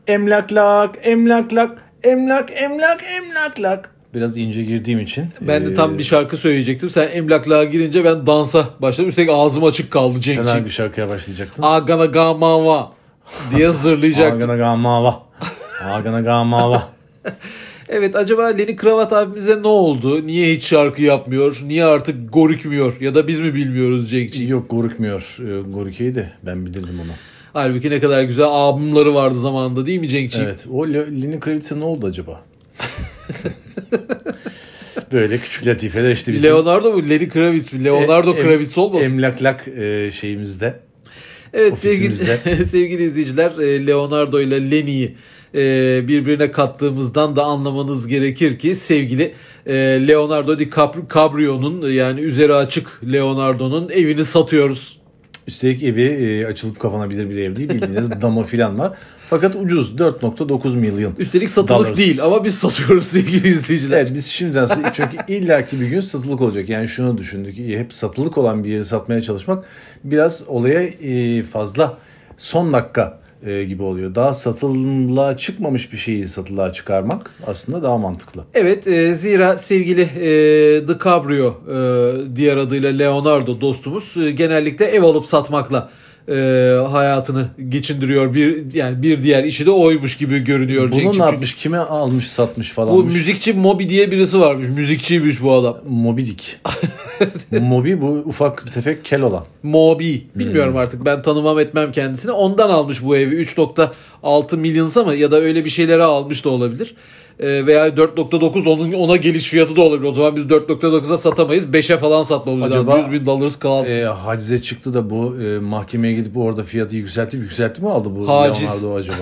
Emlaklak, emlaklak, emlaklak. Biraz ince girdiğim için. Ben de tam bir şarkı söyleyecektim. Sen emlaklığa girince ben dansa başladım. Üstelik ağzım açık kaldı Cenk'ciğim. Sen hangi şarkıya başlayacaktın? Agana gamava diye zırlayacaktım. Agana gamava. Agana gamava. Evet, acaba Lenny Kravat abimize ne oldu? Niye hiç şarkı yapmıyor? Niye artık gorükmüyor? Ya da biz mi bilmiyoruz Cenk'ciğim? Yok, gorükmüyor. Gorikeyi de ben bildirdim onu. Halbuki ne kadar güzel albümleri vardı zamanında, değil mi Cenk'ciğim? Evet. O Lenny Kravitz'e ne oldu acaba? Böyle küçük latifeler işte bizim. Leonardo mu? Lenny Kravitz mi? Leonardo Kravitz olmasın? Emlaklak şeyimizde. Evet sevgili izleyiciler, Leonardo ile Lenny'yi birbirine kattığımızdan da anlamanız gerekir ki sevgili Leonardo DiCaprio'nun, yani üzeri açık Leonardo'nun evini satıyoruz. Üstelik evi açılıp kapanabilir bir ev değil, bildiğiniz dama filan var. Fakat ucuz, 4.9 milyon. Üstelik satılık dollars değil ama biz satıyoruz sevgili izleyiciler. Evet, biz şimdiden çünkü illaki bir gün satılık olacak. Yani şunu düşündük, hep satılık olan bir yeri satmaya çalışmak biraz olaya fazla son dakika gibi oluyor. Daha satılığa çıkmamış bir şeyi satılığa çıkarmak aslında daha mantıklı. Evet, zira sevgili DiCaprio, diğer adıyla Leonardo dostumuz, genellikle ev alıp satmakla hayatını geçindiriyor. Bir diğer işi de oymuş gibi görünüyor. Bunu ne yapmış? Kime almış, satmış falan? Bu müzikçi Moby diye birisi varmış. Müzikçiymiş bu adam. Moby Dick. Moby bu ufak tefek kel olan. Moby. Bilmiyorum artık. Ben tanımam etmem kendisini. Ondan almış bu evi. 3.6 milyonsa mı ya da öyle bir şeylere almış da olabilir. Veya 4.9 ona geliş fiyatı da olabilir. O zaman biz 4.9'a satamayız. 5'e falan satmamız lazım. 100 bin dolar kalsın. Hacize çıktı da bu mahkemeye gidip orada fiyatı yükseltti mi aldı bu Haciz. Leonardo acaba?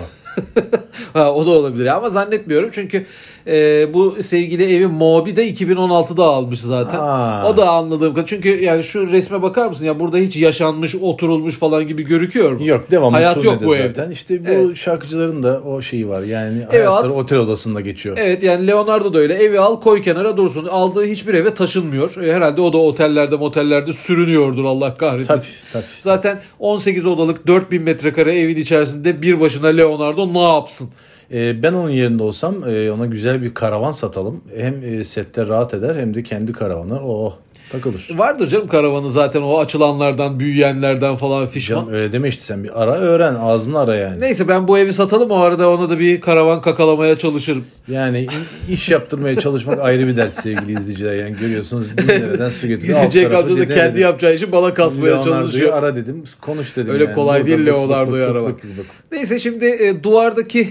O da olabilir ama zannetmiyorum çünkü bu sevgili evi Moby de 2016'da almış zaten. O da anladığım kadar. Çünkü yani şu resme bakar mısın ya, burada hiç yaşanmış, oturulmuş falan gibi görüküyor mu? Yok, devamlı hayat yok bu zaten. evde. İşte bu şarkıcıların da o şeyi var. Yani hayatları otel odasında geçiyor. Evet, yani Leonardo da öyle. Evi al, koy kenara dursun. Aldığı hiçbir eve taşınmıyor. Herhalde o da otellerde motellerde sürünüyordur, Allah kahretmesin. Tabii. Zaten 18 odalık 4000 metrekare evin içerisinde bir başına Leonardo ne yapsın? Ben onun yerinde olsam ona güzel bir karavan satalım. Hem sette rahat eder hem de kendi karavanı takılır. Vardır canım karavanı zaten, o açılanlardan, büyüyenlerden falan fişman. Canım öyle deme işte, sen bir ara öğren, ağzını ara yani. Neyse, ben bu evi satalım, o arada ona da bir karavan kakalamaya çalışırım. Yani iş yaptırmaya çalışmak ayrı bir dert sevgili izleyiciler. Yani görüyorsunuz 1000 liradan su getiriyor. Cenk amca da kendi yapacağı işi bana kasmaya çalışıyor. Ara dedim, konuş dedim. Öyle yani kolay değil Leonardo'yu aramak. Neyse şimdi duvardaki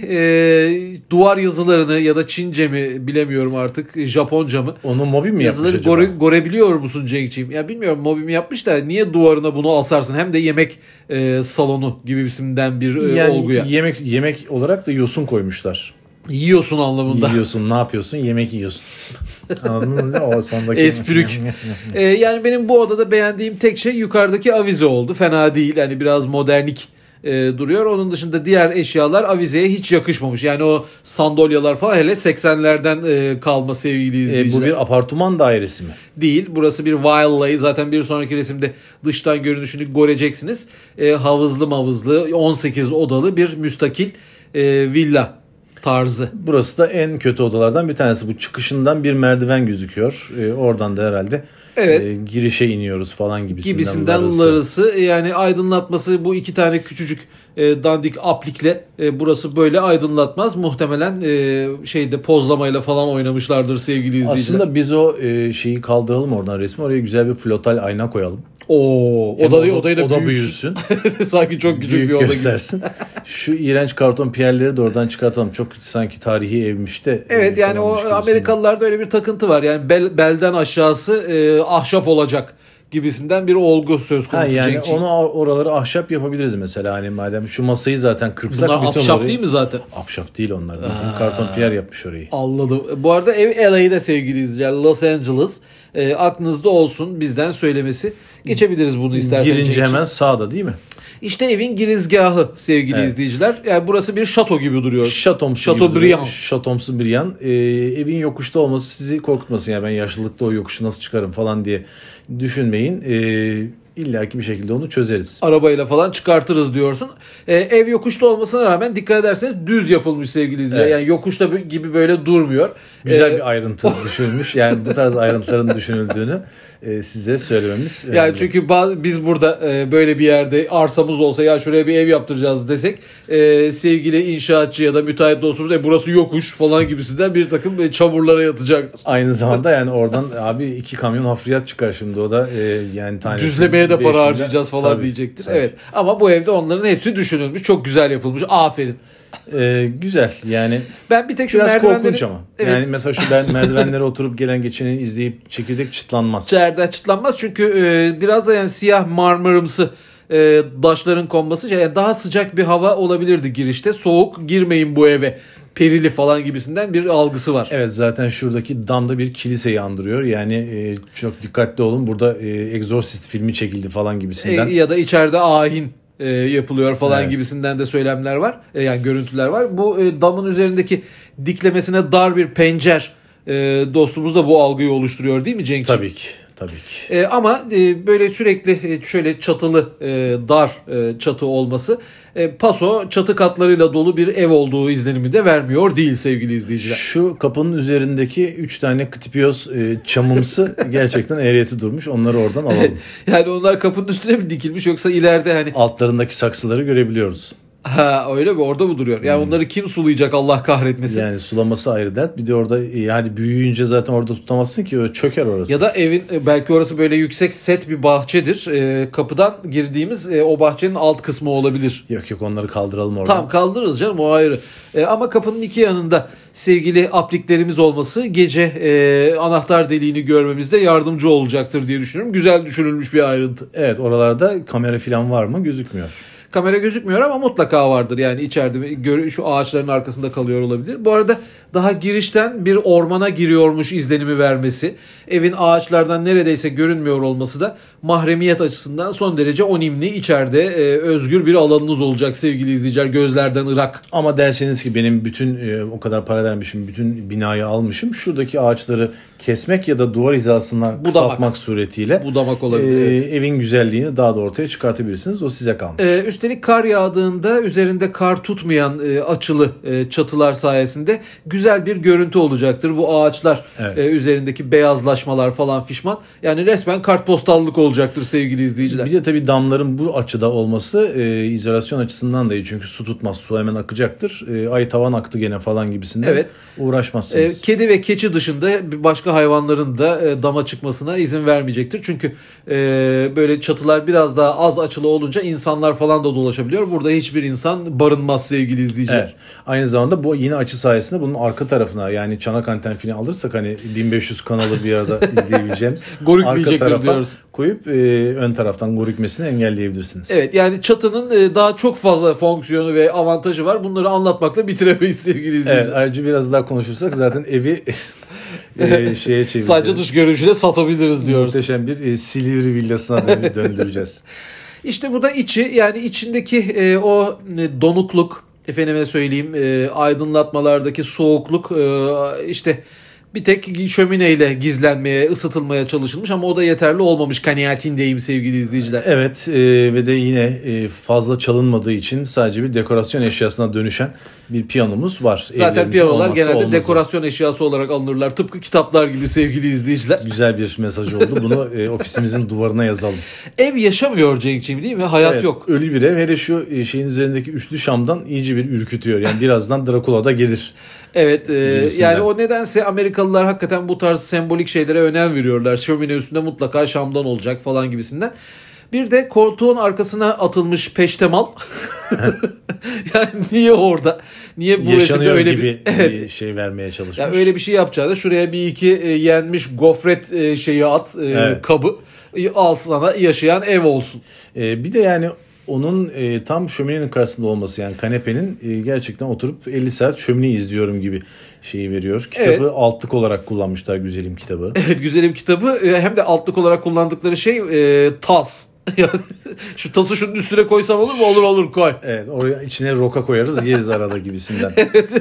duvar yazılarını ya da Çince mi bilemiyorum artık, Japonca mı? Onu Moby mi yapmış acaba? Yazıları görebiliyor musun Cenk'ciğim? Ya bilmiyorum, Moby mi yapmış da niye duvarına bunu asarsın? Hem de yemek salonu gibisinden bir olguya. Yemek olarak da yosun koymuşlar. Yiyorsun anlamında. Yiyorsun, ne yapıyorsun? Yemek yiyorsun. Anladınız mı? O sondaki. Esprük. Yani benim bu odada beğendiğim tek şey yukarıdaki avize oldu. Fena değil. Yani biraz modernik duruyor. Onun dışında diğer eşyalar avizeye hiç yakışmamış. Yani o sandalyeler falan hele 80'lerden kalma sevgili izleyiciler. Bu bir apartman dairesi mi? Değil. Burası bir villay. Zaten bir sonraki resimde dıştan görünüşünü göreceksiniz. Havuzlu 18 odalı bir müstakil villa tarzı. Burası da en kötü odalardan bir tanesi. Bu çıkışından bir merdiven gözüküyor. Oradan da herhalde girişe iniyoruz falan gibisinden larısı. Yani aydınlatması bu iki tane küçücük dandik aplikle burası böyle aydınlatmaz. Muhtemelen pozlamayla falan oynamışlardır sevgili izleyiciler. Aslında biz o şeyi kaldıralım oradan, resmi. Oraya güzel bir flotal ayna koyalım. Odayı da büyüsün. Sanki çok küçük bir oda göstersin. Şu iğrenç karton piyerleri de oradan çıkartalım. Çok sanki tarihi evmiş de. Evet, yani o Amerikalılarda öyle bir takıntı var. Yani belden aşağısı ahşap olacak gibisinden bir olgu söz konusu. Yani oraları ahşap yapabiliriz mesela. Hani madem şu masayı zaten kırpsak. Bunlar ahşap değil mi zaten? Ahşap değil onlar. Karton piyer yapmış orayı. Anladım. Bu arada ev LA'de sevgili izleyiciler. Los Angeles. Aklınızda olsun, bizden söylemesi. Geçebiliriz bunu isterseniz. Girince hemen sağda değil mi? İşte evin girizgahı sevgili izleyiciler. Yani burası bir şato gibi duruyor. Şatomsu bir yan. Evin yokuşta olması sizi korkutmasın. Yani ben yaşlılıkta o yokuşu nasıl çıkarım falan diye düşünmeyin. illaki bir şekilde onu çözeriz. Arabayla falan çıkartırız diyorsun. Ev yokuşta olmasına rağmen dikkat ederseniz düz yapılmış sevgili izleyiciler. Evet. Yani yokuşta gibi böyle durmuyor. Güzel bir ayrıntı düşünülmüş. Yani bu tarz ayrıntıların düşünüldüğünü size söylememiz. Yani çünkü biz burada böyle bir yerde arsamız olsa ya şuraya bir ev yaptıracağız desek sevgili inşaatçı ya da müteahhit dostumuz burası yokuş falan gibisinden bir takım çamurlara yatacak. Aynı zamanda yani oradan abi 2 kamyon hafriyat çıkar şimdi o da yani tanesi. Düzlemeye de para harcayacağız falan tabii, diyecektir. tabii. Evet ama bu evde onların hepsi düşünülmüş. Çok güzel yapılmış. Aferin. Güzel yani Ben bir tek şu biraz merdivenleri... korkunç ama. Evet. Yani mesela şu merdivenlere oturup gelen geçeni izleyip çekirdek çıtlanmaz. İçeriden çıtlanmaz çünkü biraz da yani siyah marmarımsı daşların konması yani daha sıcak bir hava olabilirdi girişte. Soğuk girmeyin bu eve. Perili falan gibisinden bir algısı var. Evet zaten şuradaki damda bir kiliseyi andırıyor. Yani çok dikkatli olun. Burada Exorcist filmi çekildi falan gibisinden. Ya da içeride ayin yapılıyor falan evet. gibisinden de söylemler var. Yani görüntüler var. Bu damın üzerindeki diklemesine dar bir pencer dostumuz da bu algıyı oluşturuyor değil mi Cenk'ciğim? Tabii ki. Tabii ki. Ama böyle sürekli şöyle çatılı dar çatı olması paso çatı katlarıyla dolu bir ev olduğu izlenimi de vermiyor değil sevgili izleyiciler. Şu kapının üzerindeki 3 tane ktipiyoz çamımsı gerçekten eğreti durmuş. Onları oradan alalım. Yani onlar kapının üstüne mi dikilmiş yoksa ileride hani altlarındaki saksıları görebiliyoruz. Ha öyle mi? Orada mı duruyor? Yani onları kim sulayacak Allah kahretmesin. Yani sulaması ayrı dert. Bir de orada yani büyüyünce zaten orada tutamazsın ki çöker orası. Ya da evin belki orası böyle yüksek set bir bahçedir. Kapıdan girdiğimiz o bahçenin alt kısmı olabilir. Yok onları kaldıralım oradan. Tamam kaldırırız canım o ayrı. Ama kapının iki yanında sevgili apliklerimiz olması gece anahtar deliğini görmemizde yardımcı olacaktır diye düşünüyorum. Güzel düşünülmüş bir ayrıntı. Evet oralarda kamera falan var mı gözükmüyor. Kamera gözükmüyor ama mutlaka vardır. Yani içeride şu ağaçların arkasında kalıyor olabilir. Bu arada daha girişten bir ormana giriyormuş izlenimi vermesi, evin ağaçlardan neredeyse görünmüyor olması da mahremiyet açısından son derece önemli. İçeride özgür bir alanınız olacak sevgili izleyiciler. Gözlerden ırak. Ama derseniz ki benim bütün o kadar para vermişim, bütün binayı almışım. Şuradaki ağaçları kesmek ya da duvar hizasına kısaltmak suretiyle budamak olabilir. Evet. Evin güzelliğini daha da ortaya çıkartabilirsiniz. O size kalmış. Üstelik kar yağdığında üzerinde kar tutmayan açılı çatılar sayesinde güzel bir görüntü olacaktır. Bu ağaçlar üzerindeki beyazlaşmalar falan fişman. Yani resmen kartpostallık olacaktır sevgili izleyiciler. Bir de tabii damların bu açıda olması izolasyon açısından da iyi. Çünkü su tutmaz. Su hemen akacaktır. Ay tavan aktı gene falan gibisinden uğraşmazsınız. Kedi ve keçi dışında başka hayvanların da dama çıkmasına izin vermeyecektir. Çünkü böyle çatılar biraz daha az açılı olunca insanlar falan da dolaşabiliyor. Burada hiçbir insan barınmaz sevgili izleyiciler. Evet. Aynı zamanda bu yeni açı sayesinde bunun arka tarafına yani çanak anten falan alırsak hani 1500 kanalı bir arada izleyebileceğimiz arka tarafa koyup ön taraftan gorükmesini engelleyebilirsiniz. Evet yani çatının daha çok fazla fonksiyonu ve avantajı var. Bunları anlatmakla bitiremeyiz sevgili izleyiciler. Evet ayrıca biraz daha konuşursak zaten evi şeye çevireceğiz. Sadece dış görünüşüyle satabiliriz diyoruz. Muhteşem bir Silivri villasına döndüreceğiz. İşte bu da içi yani içindeki o donukluk efendime söyleyeyim aydınlatmalardaki soğukluk işte bir tek şömineyle gizlenmeye, ısıtılmaya çalışılmış ama o da yeterli olmamış kanaatindeyim sevgili izleyiciler. Evet ve de yine fazla çalınmadığı için sadece bir dekorasyon eşyasına dönüşen bir piyanomuz var. Zaten piyanolar genelde dekorasyon eşyası olarak alınırlar. Tıpkı kitaplar gibi sevgili izleyiciler. Güzel bir mesaj oldu. Bunu ofisimizin duvarına yazalım. Ev yaşamıyor Cenk'ciğim değil mi? Hayat yok. Ölü bir ev. Hele şu şeyin üzerindeki üçlü şamdan iyice bir ürkütüyor. Yani birazdan Dracula da gelir. Evet yani o nedense Amerikalılar hakikaten bu tarz sembolik şeylere önem veriyorlar. Şömine üstünde mutlaka şamdan olacak falan gibisinden. Bir de koltuğun arkasına atılmış peştemal. Yani niye orada? Niye bu resimde öyle bir şey vermeye çalışmış? Yani öyle bir şey yapacağını şuraya bir iki yenmiş gofret şeyi at kabı al sana yaşayan ev olsun. Bir de yani onun tam şöminenin karşısında olması yani kanepenin gerçekten oturup 50 saat şömine izliyorum gibi şeyi veriyor. Kitabı altlık olarak kullanmışlar Güzelim kitabı. Evet Güzelim kitabı hem de altlık olarak kullandıkları şey tas. Şu tası şunun üstüne koysam olur mu? Olur koy. Evet, oraya içine roka koyarız yeriz arada gibisinden.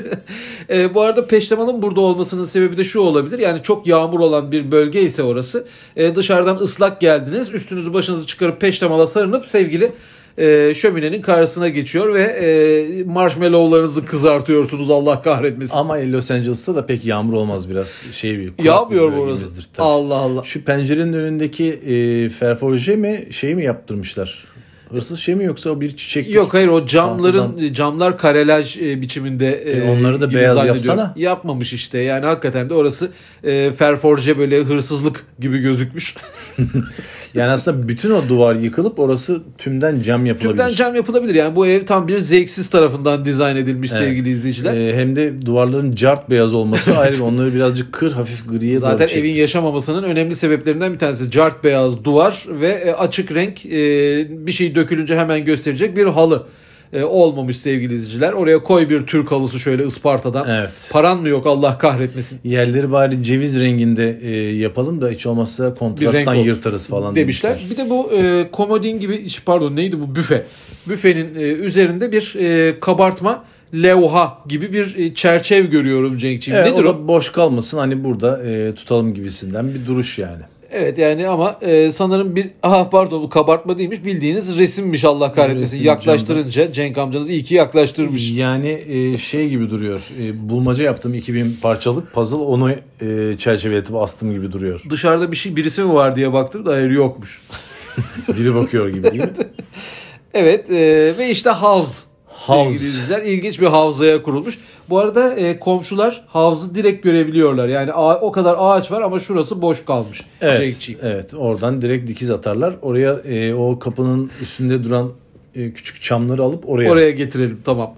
Bu arada peştemalın burada olmasının sebebi de şu olabilir. Yani çok yağmur olan bir bölge ise orası. Dışarıdan ıslak geldiniz. Üstünüzü başınızı çıkarıp peştemala sarınıp sevgili şöminenin karşısına geçiyor ve marshmallowlarınızı kızartıyorsunuz, Allah kahretmesin. Ama Los Angeles'ta da pek yağmur olmaz, biraz yağmıyor mu orası? Allah Allah. Şu pencerenin önündeki ferforje mi mi yaptırmışlar? Hırsız mi yoksa o bir çiçek? Yok hayır, o camlar karelaj biçiminde. Onları da beyaz yapsana. Yapmamış işte, yani hakikaten de orası ferforje böyle hırsızlık gibi gözükmüş. Yani aslında bütün o duvar yıkılıp orası tümden cam yapılabilir. Tümden cam yapılabilir. Yani bu ev tam bir zevksiz tarafından dizayn edilmiş, evet, sevgili izleyiciler. Hem de duvarların cart beyaz olması ayrı. Onları birazcık hafif griye zaten doğru evin yaşamamasının önemli sebeplerinden bir tanesi cart beyaz duvar ve açık renk, bir şey dökülünce hemen gösterecek bir halı. Olmamış sevgili izleyiciler. Oraya koy bir Türk halısı şöyle Isparta'dan. Evet. Paran mı yok, Allah kahretmesin. Yerleri bari ceviz renginde yapalım da hiç olmazsa kontrasttan yırtarız falan demişler. Bir de bu komodin gibi, pardon neydi bu, büfe. Büfenin üzerinde bir kabartma levha gibi bir çerçeve görüyorum Cenk'ciğim. Evet, nedir o da boş kalmasın hani burada tutalım gibisinden bir duruş yani. Evet yani ama sanırım bu kabartma değilmiş, bildiğiniz resimmiş, Allah kahretmesin. Resim, yaklaştırınca camda. Cenk amcanız iyi ki yaklaştırmış. Yani gibi duruyor. Bulmaca yaptım 2000 parçalık puzzle, onu çerçeveletip astım gibi duruyor. Dışarıda birisi mi var diye baktım da hayır, yokmuş. Biri bakıyor gibi değil mi? Evet ve işte havuz. Sevgili izleyiciler, ilginç bir havzaya kurulmuş. Bu arada komşular havuzu direkt görebiliyorlar. Yani o kadar ağaç var ama şurası boş kalmış. Evet, oradan direkt dikiz atarlar. Oraya o kapının üstünde duran küçük çamları alıp oraya getirelim, tamam.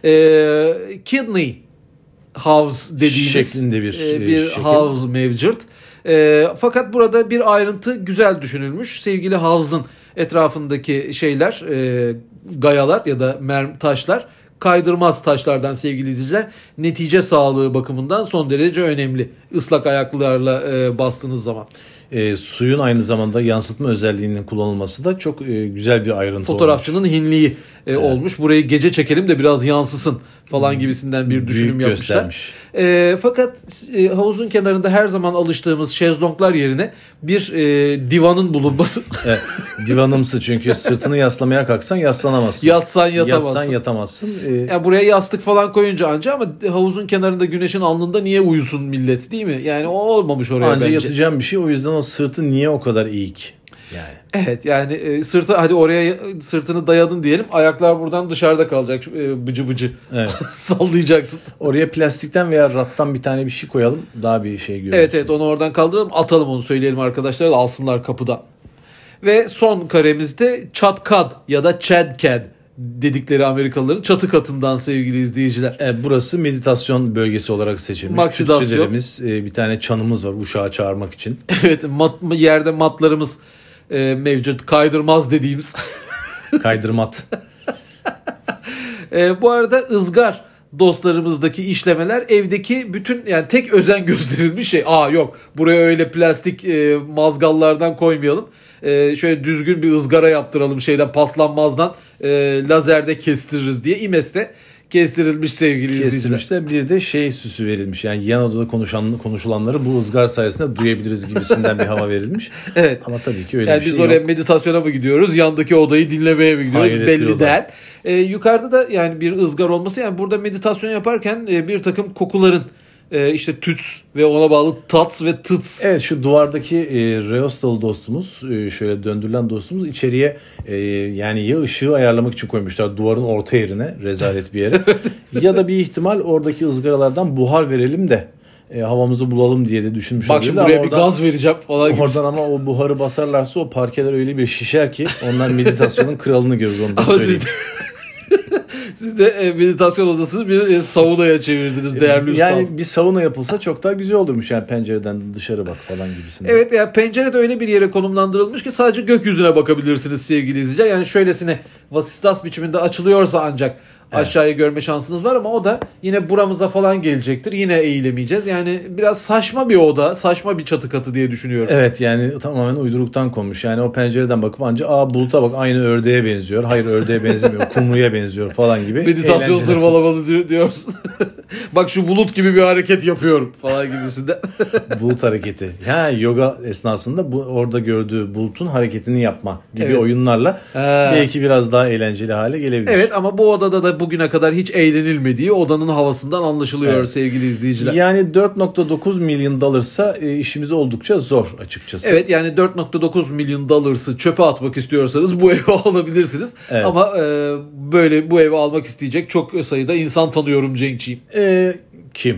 Kidney House dediğimiz şeklinde bir havuz mevcut. Fakat burada bir ayrıntı güzel düşünülmüş. Sevgili havuzun etrafındaki şeyler, gayalar ya da taşlar kaydırmaz taşlardan sevgili izleyiciler. Netice sağlığı bakımından son derece önemli. Islak ayaklarla bastığınız zaman. Suyun aynı zamanda yansıtma özelliğinin kullanılması da çok güzel bir ayrıntı. Fotoğrafçının hinliği olmuş. Burayı gece çekelim de biraz yansısın falan gibisinden bir düşünüm yapmışlar. Fakat havuzun kenarında her zaman alıştığımız şezlonglar yerine bir divanın bulunması. Divanımsı, çünkü sırtını yaslamaya kalksan yaslanamazsın. Yatsan yatamazsın. Yani buraya yastık falan koyunca anca, ama havuzun kenarında güneşin alnında niye uyusun millet, değil mi? Yani o olmamış oraya anca bence. Yatacağım bir şey, o yüzden o sırtı niye o kadar eğik? Yani. Evet yani hadi oraya sırtını dayadın diyelim, ayaklar buradan dışarıda kalacak, bıcı bıcı. Evet. Sallayacaksın. Oraya plastikten veya rattan bir tane bir şey koyalım, daha bir şey görürsün. Evet onu oradan kaldıralım, atalım, onu söyleyelim arkadaşlara da alsınlar kapıdan. Ve son karemizde çatkad ya da chadcad dedikleri Amerikalıların çatı katından sevgili izleyiciler. Burası meditasyon bölgesi olarak seçilmiş. Maksidasyon. Bir tane çanımız var uşağı çağırmak için. Evet, yerde matlarımız mevcut, kaydırmaz dediğimiz. Kaydırmat. Bu arada ızgar dostlarımızdaki işlemeler evdeki bütün, yani tek özen gösterilmiş şey. Yok, buraya öyle plastik mazgallardan koymayalım. Şöyle düzgün bir ızgara yaptıralım, paslanmazdan lazerde kestiririz diye İmes'te kestirilmiş sevgili izleyiciler. Bir de süsü verilmiş. Yani yan odada konuşulanları bu ızgar sayesinde duyabiliriz gibisinden bir hava verilmiş. Evet. Ama tabii ki öyle yani bir şey biz yok. oraya meditasyona mı gidiyoruz? Yandaki odayı dinlemeye mi gidiyoruz? Hayret belli değil. Yukarıda da yani bir ızgar olması, yani burada meditasyon yaparken bir takım kokuların işte tüts ve ona bağlı tats ve tıts. Evet, şu duvardaki Reostal dostumuz, şöyle döndürülen dostumuz içeriye yani ya ışığı ayarlamak için koymuşlar duvarın orta yerine, rezalet bir yere. Ya da bir ihtimal oradaki ızgaralardan buhar verelim de havamızı bulalım diye de düşünmüş olabilir. Bak şimdi buraya bir gaz vereceğim falan gibi. Oradan ama o buharı basarlarsa o parkeler öyle bir şişer ki onlar meditasyonun kralını görür, onu da söyleyeyim. Siz de meditasyon odasını bir saunaya çevirdiniz değerli üstad. Yani bir sauna yapılsa çok daha güzel olurmuş, yani pencereden dışarı bak falan gibisinden. Evet, yani pencere de öyle bir yere konumlandırılmış ki sadece gökyüzüne bakabilirsiniz sevgili izleyiciler. Yani şöylesine vasistas biçiminde açılıyorsa ancak aşağıyı görme şansınız var ama o da yine buramıza falan gelecektir. Yine eğilemeyeceğiz. Yani biraz saçma bir oda, saçma bir çatı katı diye düşünüyorum. Evet, yani tamamen uyduruktan konmuş. Yani o pencereden bakıp anca buluta bak aynı ördeğe benziyor. Hayır, ördeğe benzemiyor. Kumruya benziyor falan gibi. Meditasyon zırvalamalı diyorsun. Bak şu bulut gibi bir hareket yapıyorum falan gibisinden. Bulut hareketi. Yani yoga esnasında orada gördüğü bulutun hareketini yapma gibi oyunlarla belki biraz daha eğlenceli hale gelebilir. Evet, ama bu odada da bugüne kadar hiç eğlenilmediği odanın havasından anlaşılıyor sevgili izleyiciler. Yani 4.9 milyon dolarsa işimiz oldukça zor açıkçası. Evet, yani 4.9 milyon dolar'sı çöpe atmak istiyorsanız bu evi alabilirsiniz. Evet. Ama böyle bu evi almak isteyecek çok sayıda insan tanıyorum Cenk'ciğim. Kim?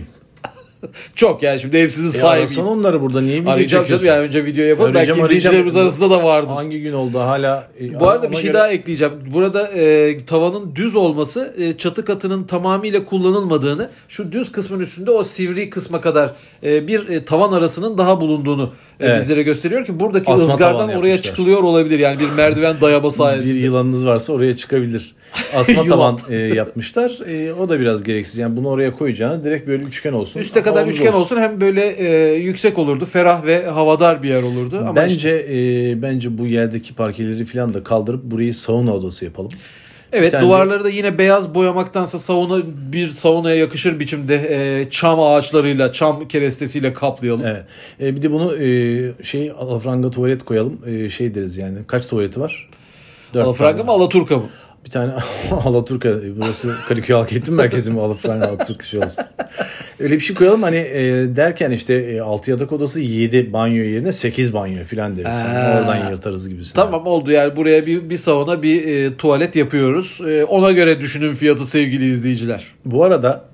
Çok, yani şimdi hepsinin sahibiyim. Arasana onları burada, niye video arayacağım canım, yani önce video yapalım. Belki izleyicilerimiz arasında da vardır. Hangi gün oldu hala? Bu arada bir şey daha ekleyeceğim. Burada tavanın düz olması çatı katının tamamıyla kullanılmadığını, şu düz kısmın üstünde o sivri kısma kadar bir tavan arasının daha bulunduğunu bizlere gösteriyor ki buradaki asma ızgardan oraya çıkılıyor olabilir. Yani bir merdiven dayama sayesinde. Bir yılanınız varsa oraya çıkabilir. Asma tavan yapmışlar. O da biraz gereksiz. Yani bunu oraya koyacağına direkt böyle üçgen olsun. Üste kadar üçgen olsun. Hem böyle yüksek olurdu. Ferah ve havadar bir yer olurdu. Ama bence bu yerdeki parkeleri falan da kaldırıp burayı sauna odası yapalım. Evet, duvarları da yine beyaz boyamaktansa saunaya yakışır biçimde çam ağaçlarıyla, çam kerestesiyle kaplayalım. Evet. Bir de bunu alafranga tuvalet koyalım. Deriz yani. Kaç tuvaleti var? Alafranga mı, Alaturka mı? Bir tane Alaturka, burası Kadıköy Halk Eğitim Merkezi mi, Alafranga Alaturka olsun. Öyle bir şey koyalım hani, derken işte 6 yatak odası 7 banyo yerine 8 banyo falan deriz. Yani oradan yırtarız gibisinden. Tamam, oldu yani, buraya bir sauna bir tuvalet yapıyoruz. Ona göre düşünün fiyatı sevgili izleyiciler. Bu arada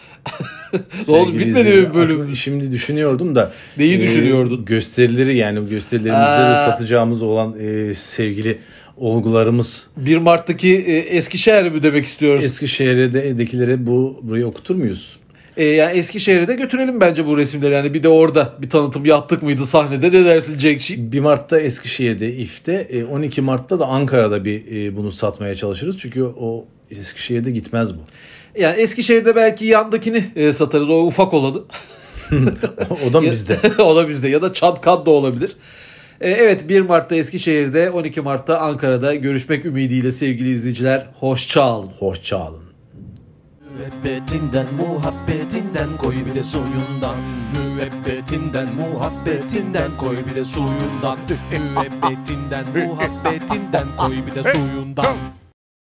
ne oldu, bitmedi mi bölüm? Şimdi düşünüyordum da. Neyi düşünüyordun? Gösterileri, yani gösterilerimizde de satacağımız olan sevgili olgularımız. 1 Mart'taki Eskişehir mi demek istiyoruz? Eskişehir'dekilere burayı okutur muyuz? Yani Eskişehir'e de götürelim bence bu resimleri. Yani bir de orada bir tanıtım yaptık mıydı sahnede, ne dersin Cenk'ciğim? 1 Mart'ta Eskişehir'de, İF'te, 12 Mart'ta da Ankara'da bunu satmaya çalışırız. Çünkü o Eskişehir'de gitmez bu. Yani Eskişehir'de belki yandakini satarız, o ufak olanı. O da bizde. O da bizde, ya da Çatkad da olabilir. Evet, 1 Mart'ta Eskişehir'de, 12 Mart'ta Ankara'da görüşmek ümidiyle sevgili izleyiciler. Hoşçakalın. Hoşçakalın. Müebbetinden muhabbetinden koy bir de suyundan. Müebbetinden muhabbetinden koy bir de suyundan. Müebbetinden muhabbetinden koy bir de suyundan.